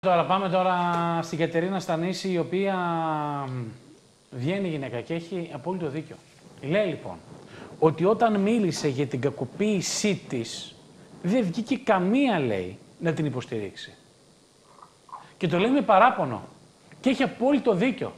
Τώρα πάμε στην Κατερίνα Στανίση, η οποία βγαίνει γυναίκα και έχει απόλυτο δίκιο. Λέει λοιπόν ότι όταν μίλησε για την κακοποίησή της, δεν βγήκε καμία, λέει, να την υποστηρίξει. Και το λέει με παράπονο. Και έχει απόλυτο δίκιο.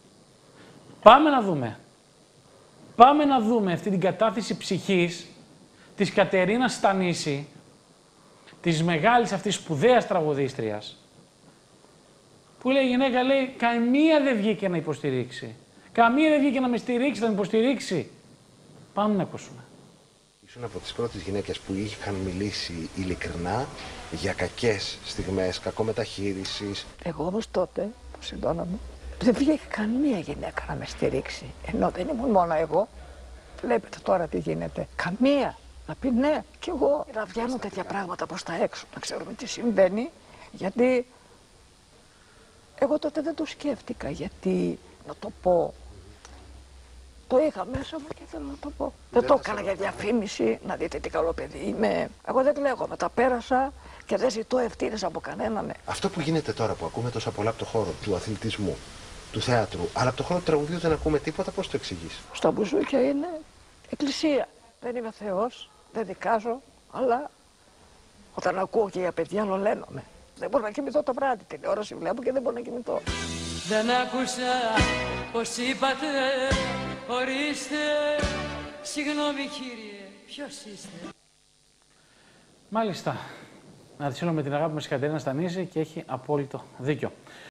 Πάμε να δούμε αυτή την κατάθεση ψυχής της Κατερίνας Στανίση, της μεγάλης αυτής σπουδαίας τραγουδίστριας, που λέει η γυναίκα, λέει, καμία δεν βγήκε να υποστηρίξει. Καμία δεν βγήκε να με στηρίξει, να με υποστηρίξει. Πάμε να ακούσουμε. Ήσουν από τις πρώτες γυναίκες που είχαν μιλήσει ειλικρινά για κακές στιγμές, κακομεταχείρισης. Εγώ όμως τότε, που συντώναμε, δεν βγήκε καμία γυναίκα να με στηρίξει. Ενώ δεν ήμουν μόνο εγώ. Βλέπετε τώρα τι γίνεται. Καμία. Να πει ναι, κι εγώ. Να βγαίνουν τέτοια πράγματα προς τα έξω, να ξέρουμε τι συμβαίνει. Γιατί εγώ τότε δεν το σκέφτηκα, γιατί να το πω. Το είχα μέσα μου και θέλω να το πω. Δεν το έκανα για διαφήμιση, να δείτε τι καλό παιδί είμαι. Εγώ δεν κλαίγομαι, τα πέρασα και δεν ζητώ ευθύνες από κανέναν. Αυτό που γίνεται τώρα, που ακούμε τόσα πολλά από το χώρο του αθλητισμού, του θεάτρου, αλλά από το χώρο του τραγουδιού δεν ακούμε τίποτα, πώς το εξηγείς? Στα μπουζούκια είναι εκκλησία. Δεν είμαι Θεός, δεν δικάζω, αλλά όταν ακούω και για παιδιά λολαίνομαι. Δεν μπορώ να κοιμηθώ το βράδυ, τηλεόραση βλέπω και δεν μπορώ να κοιμηθώ. Δεν άκουσα πως είπατε, ορίστε, συγγνώμη κύριε, ποιος είστε? Μάλιστα. Να τη με την αγάπη μας η Κατερίνα Στανίση και έχει απόλυτο δίκιο.